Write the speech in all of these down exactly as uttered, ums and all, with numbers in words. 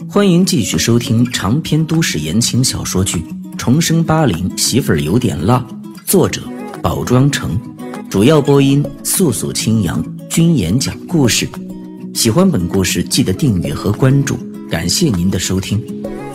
欢迎继续收听长篇都市言情小说剧《重生八零媳妇儿有点辣》，作者宝庄城，主要播音素素清扬，君言讲故事。喜欢本故事记得订阅和关注，感谢您的收听。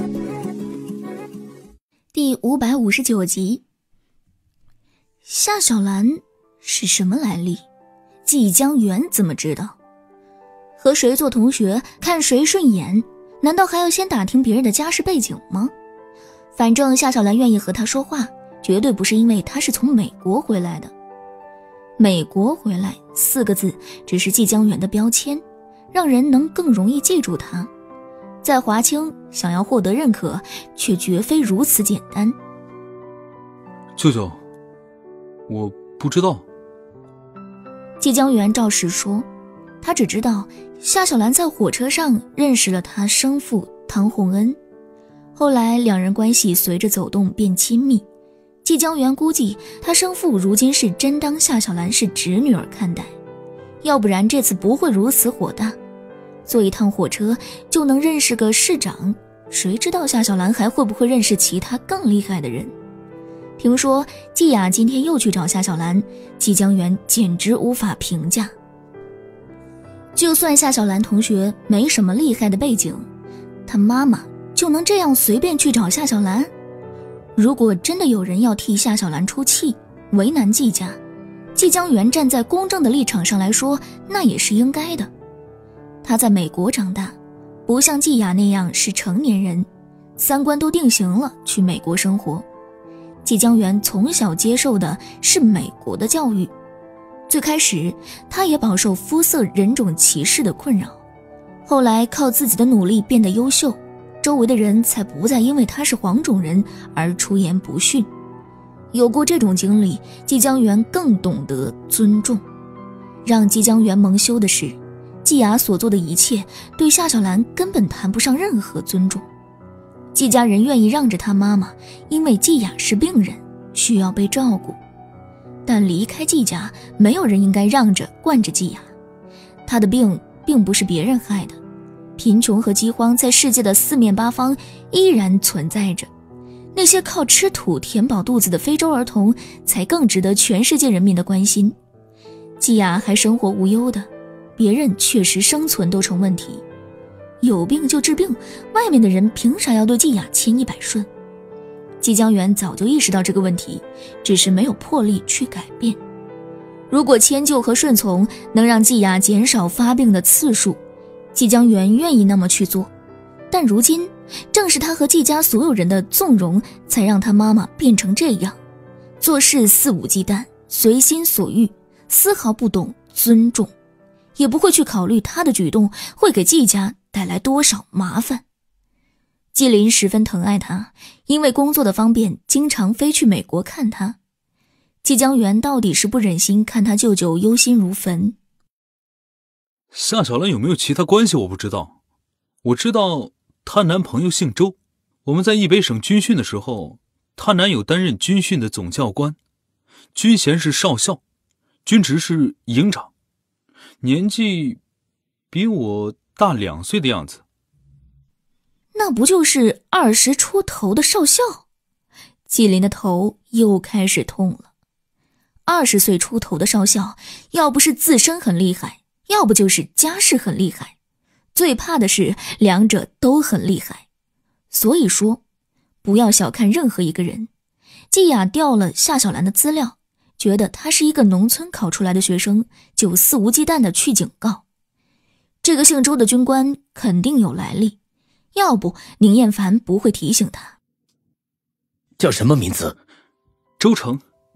第五百五十九集。夏小兰是什么来历？季江源怎么知道？和谁做同学，看谁顺眼，难道还要先打听别人的家世背景吗？反正夏小兰愿意和他说话，绝对不是因为他是从美国回来的。美国回来四个字只是季江源的标签，让人能更容易记住他。在华清想要获得认可，却绝非如此简单。 舅舅，我不知道。 季江源照实说，他只知道夏小兰在火车上认识了他生父唐洪恩，后来两人关系随着走动变亲密。季江源估计他生父如今是真当夏小兰是侄女儿看待，要不然这次不会如此火大。坐一趟火车就能认识个市长，谁知道夏小兰还会不会认识其他更厉害的人。听说季雅今天又去找夏小兰，季江源简直无法评价。就算夏小兰同学没什么厉害的背景，她妈妈就能这样随便去找夏小兰？如果真的有人要替夏小兰出气，为难季家，季江源站在公正的立场上来说，那也是应该的。他在美国长大，不像季雅那样是成年人，三观都定型了，去美国生活。季江源从小接受的是美国的教育，最开始他也饱受肤色人种歧视的困扰，后来靠自己的努力变得优秀，周围的人才不再因为他是黄种人而出言不逊。有过这种经历，季江源更懂得尊重。让季江源蒙羞的是，季雅所做的一切对夏小兰根本谈不上任何尊重。季家人愿意让着他妈妈，因为季雅是病人，需要被照顾。但离开季家，没有人应该让着惯着季雅。她的病并不是别人害的，贫穷和饥荒在世界的四面八方依然存在着，那些靠吃土填饱肚子的非洲儿童才更值得全世界人民的关心。季雅还生活无忧的，别人确实生存都成问题。有病就治病，外面的人凭啥要对季雅千依百顺？季江源早就意识到这个问题，只是没有魄力去改变。如果迁就和顺从能让季雅减少发病的次数，季江源愿意那么去做。但如今正是他和季家所有人的纵容，才让他妈妈变成这样，做事肆无忌惮，随心所欲，丝毫不懂尊重，也不会去考虑他的举动会给季家带来多少麻烦。季林十分疼爱他，因为工作的方便经常飞去美国看他。季江源到底是不忍心看他舅舅忧心如焚。 夏小兰有没有其他关系我不知道，我知道她男朋友姓周，我们在易北省军训的时候，她男友担任军训的总教官，军衔是少校，军职是营长，年纪比我大两岁的样子。 那不就是二十出头的少校？季林的头又开始痛了。二十岁出头的少校，要不是自身很厉害，要不就是家世很厉害，最怕的是两者都很厉害。所以说，不要小看任何一个人。季雅调了夏小兰的资料，觉得他是一个农村考出来的学生，就肆无忌惮地去警告。这个姓周的军官肯定有来历，要不宁艳凡不会提醒他。 叫什么名字？ 周成。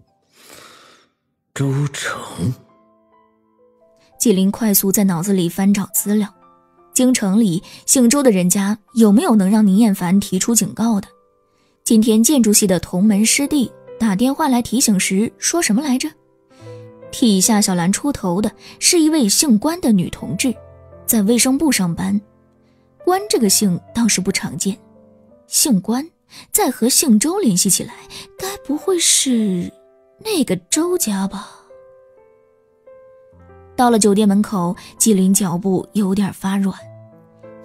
周成。 季林快速在脑子里翻找资料，京城里姓周的人家有没有能让宁艳凡提出警告的？今天建筑系的同门师弟打电话来提醒时说什么来着？替夏小兰出头的是一位姓关的女同志，在卫生部上班。关这个姓倒是不常见，姓关再和姓周联系起来，该不会是那个周家吧？到了酒店门口，季林脚步有点发软。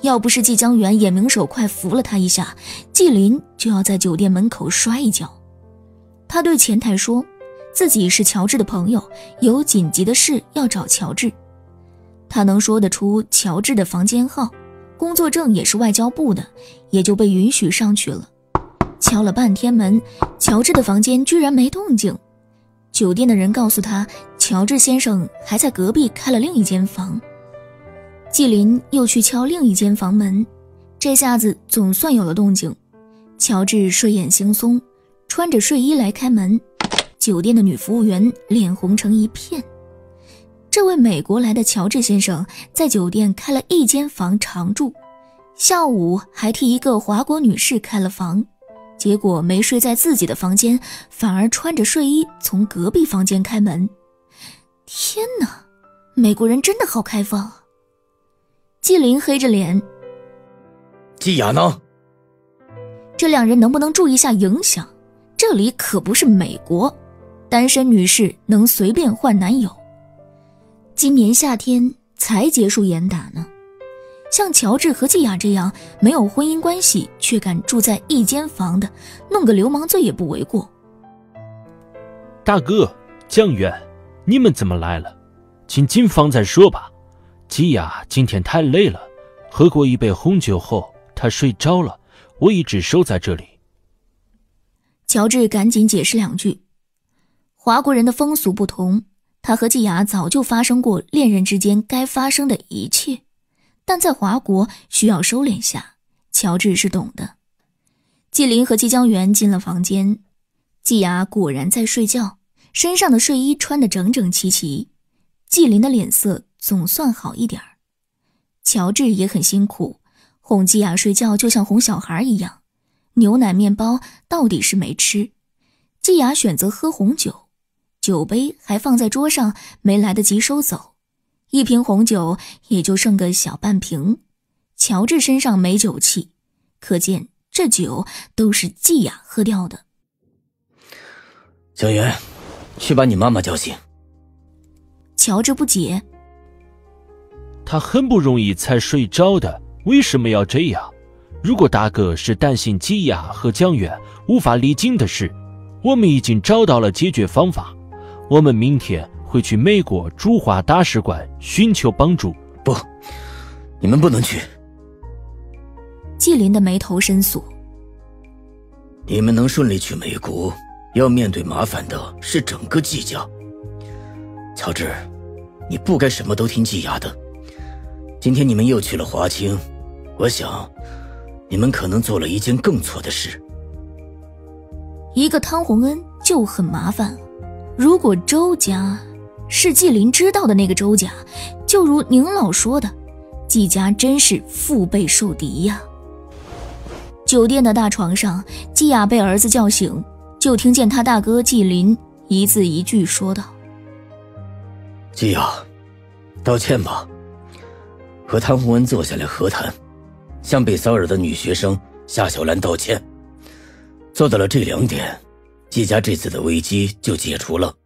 要不是季江元眼明手快扶了他一下，季林就要在酒店门口摔一跤。他对前台说自己是乔治的朋友，有紧急的事要找乔治。他能说得出乔治的房间号，工作证也是外交部的，也就被允许上去了。敲了半天门，乔治的房间居然没动静。酒店的人告诉他，乔治先生还在隔壁开了另一间房。季林又去敲另一间房门，这下子总算有了动静。乔治睡眼惺忪，穿着睡衣来开门。酒店的女服务员脸红成一片。这位美国来的乔治先生在酒店开了一间房常住，下午还替一个华国女士开了房，结果没睡在自己的房间，反而穿着睡衣从隔壁房间开门。天哪，美国人真的好开放。季林黑着脸， 季雅呢？ 这两人能不能注意一下影响？这里可不是美国，单身女士能随便换男友。今年夏天才结束严打呢，像乔治和季雅这样没有婚姻关系却敢住在一间房的，弄个流氓罪也不为过。 大哥，江源，你们怎么来了？请进房再说吧。季雅今天太累了，喝过一杯红酒后她睡着了，我一直守在这里。 乔治赶紧解释两句，华国人的风俗不同，他和季雅早就发生过恋人之间该发生的一切，但在华国需要收敛下，乔治是懂的。季林和季江元进了房间，季雅果然在睡觉，身上的睡衣穿得整整齐齐。季林的脸色总算好一点儿。乔治也很辛苦，哄季雅睡觉就像哄小孩一样，牛奶面包到底是没吃。季雅选择喝红酒，酒杯还放在桌上，没来得及收走，一瓶红酒也就剩个小半瓶。乔治身上没酒气，可见这酒都是季雅喝掉的。 江源，去把你妈妈叫醒。 乔治不解， 他很不容易才睡着的，为什么要这样？如果大哥是担心季雅和江源无法离京的事，我们已经找到了解决方法。我们明天会去美国驻华大使馆寻求帮助。 不，你们不能去。 季林的眉头深锁。 你们能顺利去美国，要面对麻烦的是整个季家。乔治，你不该什么都听季雅的。今天你们又去了华清，我想你们可能做了一件更错的事。 一个汤洪恩就很麻烦了，如果周家是季林知道的那个周家，就如宁老说的，季家真是腹背受敌呀。酒店的大床上，季雅被儿子叫醒，就听见他大哥季林一字一句说道： 季雅，道歉吧，和汤洪恩坐下来和谈，向被骚扰的女学生夏小兰道歉。做到了这两点，季家这次的危机就解除了。